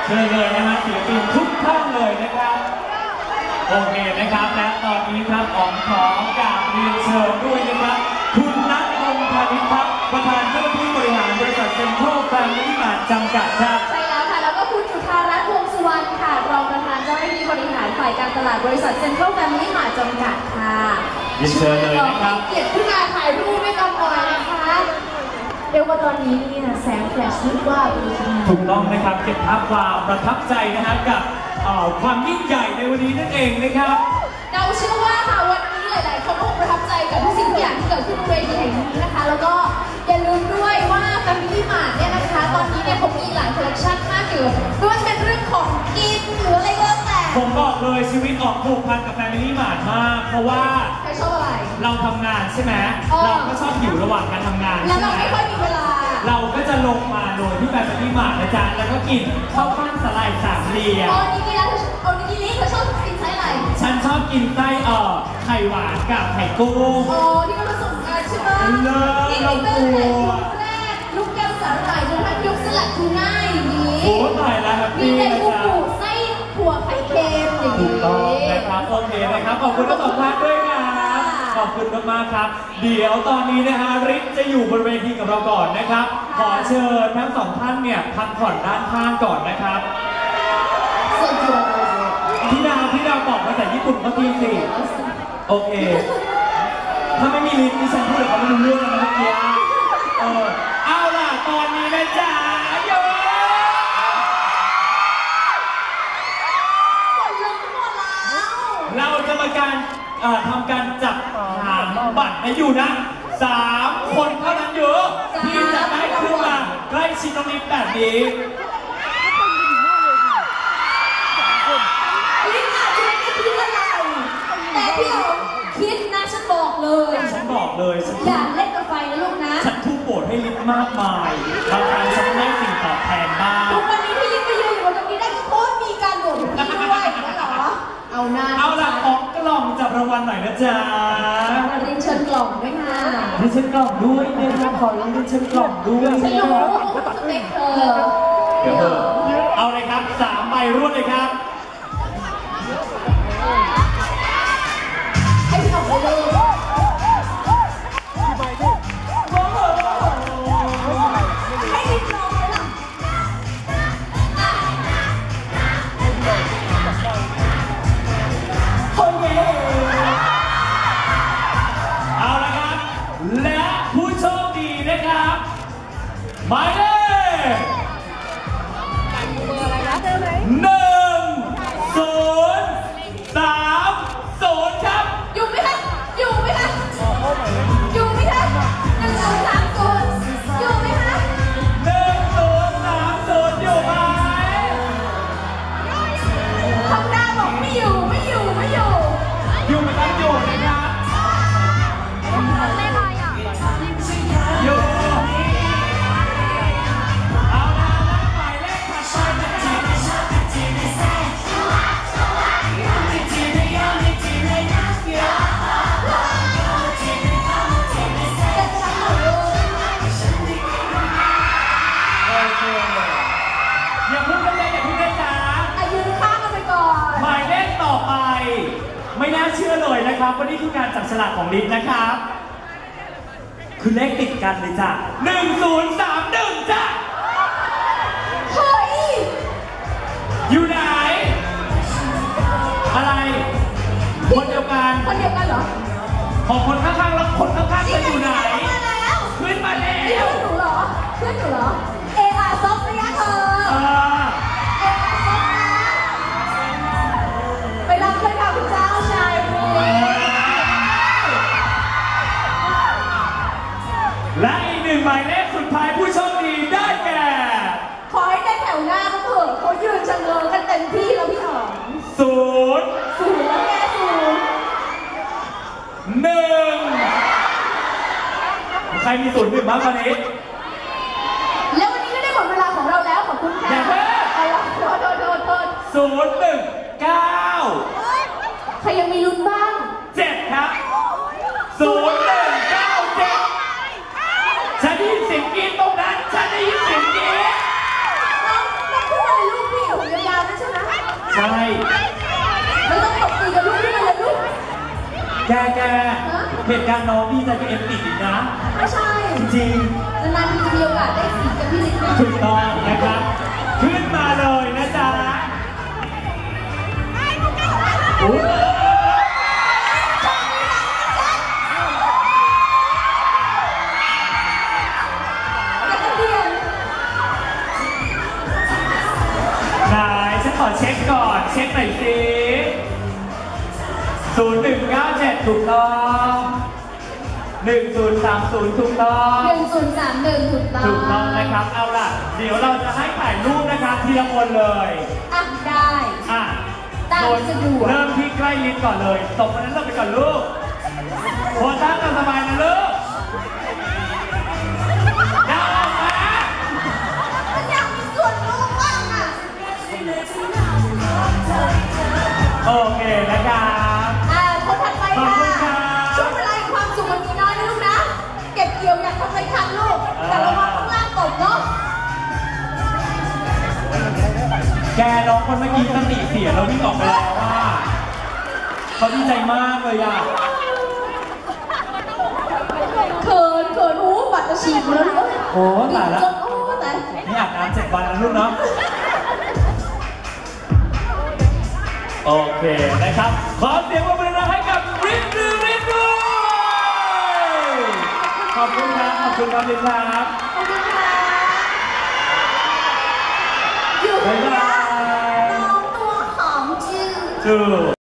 เชิญเลยนะฮะศิลปินทุกท่านเลยนะครับโอเคนะครับและตอนนี้ครับขอกราบเรียนเชิญด้วยนะครับคุณนัทพงษ์พานิชครับประธานเจ้าหน้าที่บริหารบริษัทเซ็นทรัลแฟมิลี่มาร์ทจำกัดครับใช่แล้วค่ะแล้วก็คุณจุฑารัตน์วงสุวรรณค่ะรองประธานเจ้าหน้าที่บริหารฝ่ายการตลาดบริษัทเซ็นทรัลแฟมิลี่มาร์ทจำกัดค่ะเชิญเลยนะครับเกียรติขึ้นมาถ่ายรูปให้กันหน่อยนะคะเรียกว่าตอนนี้เนี่ยแสงแฟลชลุกว่าถูกต้องนะครับเก็บภาพความประทับใจนะฮะกับความยิ่งใหญ่ในวันนี้นั่นเองนะครับเราเชื่อว่าค่ะวันนี้หลายๆคนคงประทับใจกับทุกสิ่งทุกอย่างที่เกิดขึ้นบนเวทีแห่งนี้นะคะแล้วก็อย่าลืมด้วยว่า Family Mart เนี่ยนะคะตอนนี้เนี่ยผมมีหลายคอลเลคชันมากเกี่ยวกับไม่ว่าจะเป็นเรื่องของกินหรืออะไรก็แล้วแต่ผมบอกเลยชีวิตออกผูกพันกับ Family Mart มากเพราะว่าใครชอบอะไรเราทำงานใช่ไหมเราก็ชอบอยู่ระหว่างการทำงานแล้วเราไม่ค่อยมีเวลาเราก็จะลงมาโดยที่ Family Mart นะจ๊ะแล้วก็กินข้าวปั้นสลายสามเหลี่ยมโอนิกิริโอนิกิริเธอชอบกินไส้อะไรฉันชอบกินไส้ไข่หวานกับไข่กุ้งโอ้ที่มันผสมกันใช่ไหมนี่เราเป็นแรกลูกแก้วสาหร่ายจนทั้งยุคสลัดทูน่าอย่างนี้โอ้ตายแล้วครับมีไก่กุ้งไส้ถั่วไข่เค็มอย่างนี้ถูกต้องนะครับโอเคนะครับขอบคุณทั้งสองท่านด้วยครับขอบคุณมากๆครับเดี๋ยวตอนนี้นะฮะริทจะอยู่บนเวทีกับเราก่อนนะครับขอเชิญทั้งสองท่านเนี่ยพักผ่อนด้านข้างก่อนนะครับพี่ดาวบอกภาษาญี่ปุ่นเมื่อกี้สิโอเคถ้าไม่มีลิ้นที่ฉันพูดเขาไม่รู้เรื่องนะเมื่อกี้เอาล่ะตอนนี้นะจ๊ะโยเราจะมาทำการจับหางบัตรให้อยู่นะ3 คนเท่านั้นอยู่ที่จะได้ขึ้นมาใกล้ชิดน้องลิฟแบบนี้แต่พี่อ๋อคิดนะฉันบอกเลยอย่าเล่นกับไฟนะลูกนะฉันทุ่มโบสให้ลิฟมากมายบางครั้งฉันได้สิ่งตอบแทนบ้างทุกวันนี้ที่ลิฟไปยืนอยู่บนตรงนี้ได้ก็เพราะมีการโหวตพี่ด้วยนะเหรอเอาหน้าเอาล่ะของกล่องจับรางวัลหน่อยนะจ๊ะเรียนเชิญกล่องด้วยค่ะเรียนเชิญกล่องด้วยเนี่ยนะขอเรียนเชิญกล่องด้วยไม่รู้สเปคเธอเดี๋ยวเอาเลยครับ3 ใบรวดเลยครับให้พี่น้องเลยให้ลิฟน้องเลยล่ะโอเคเอาละครับและผู้โชคดีนะครับหมายเลข1 0 3 0ครับอยู่ไหมคะอยู่ไหมคะอยู่ไหมคะ1 2 3 0อยู่ไหมคะ 1 0 3 0อยู่ไหมข้างหน้าบอกไม่อยู่ไม่อยู่ไม่อยู่อยู่ไหมครับอยู่นะครับอยู่เอาละและหมายเลขถัดไปอย่าพูดกันเลยอย่าพูดกันจ้ายืนข้างกันไปก่อนหมายเลขต่อไปไม่น่าเชื่อเลยนะครับว่านี่คือการจับฉลากของลิฟนะครับคือเลขติดกันเลยจ้ะ1031จ้ะเฮ้ยอยู่ไหนอะไรคนเดียวกันเหรอของคนข้างๆแล้วคนข้างๆจะอยู่ไหนขึ้นมาแล้วเพื่อนหนูเหรอซอฟต์นะเธอไปรับเลยค่ะคุณเจ้าชายและอีก1 หมายเลขสุดท้ายผู้โชคดีได้แก่ขอให้ได้แถวหน้าเขาเถอะเขายืนชะเง้อกันเต็มที่แล้วพี่อ๋อ 0 แล้วแก 1ใครมี01บ้างตอนนี้แล้ววันนี้ก็ได้หมดเวลาของเราแล้วขอบคุณค่ะอย่าเพิ่งโทษ 019 ใครยังมีลุ้นบ้าง 7ครับ0197ฉันได้ยินเสียงกรี๊ดตรงนั้นฉันได้ยินเสียงกรี๊ดน้องพูดอะไรลูกพี่แกเหตุการณ์น้องดีใจกับเอ็มติดอีกนะไม่ใช่จริงนานๆทีจะมีโอกาสได้สีกับพี่ลิศนะถูกต้องนะครับขึ้นมาเลยนะจ๊ะอุ๊ยไหนฉันขอเช็คก่อนเช็คหน่อยสิ0197ถูกต้อง1030ถูกต้อง 1031ถูกต้องถูกต้องนะครับ เอาล่ะ เดี๋ยวเราจะให้ถ่ายรูปนะครับทีละคนเลยอ่ะได้อ่ะตามสะดวกเริ่มที่ใกล้ลิ้นก่อนเลยตบคนนั้นเราไปก่อนลูกโพสท่าตามสบายนะลูกดาวออกมาฉันอยากมีส่วนร่วมบ้างอ่ะโอเคนะครับคนถัดไปขอบคุณครัค่ะบช่วงเวลาแห่งความสุขมันมีน้อยนะลูกนะ เก็บเกี่ยวอยากทำอะไรทันลูก แต่ระวังข้างล่างตกเนาะแกน้องคนเมื่อกี้สติเสียแล้ววิ่งออกไปแล้วว่าเขาดีใจมากเลยอ่ะเขินบัตรจะฉีกแล้วลูกโอ้ตายแล้วจนโอ้ตายนี่อาบน้ำ7 วันแล้วลูกเนาะโอเคนะครับขอเสียงปรบมือให้กับริทด้วยขอบคุณครับขอบคุณครับริทครับขอบคุณค่ะอยู่บ๊ายบายน้องตัวหอมจืดจู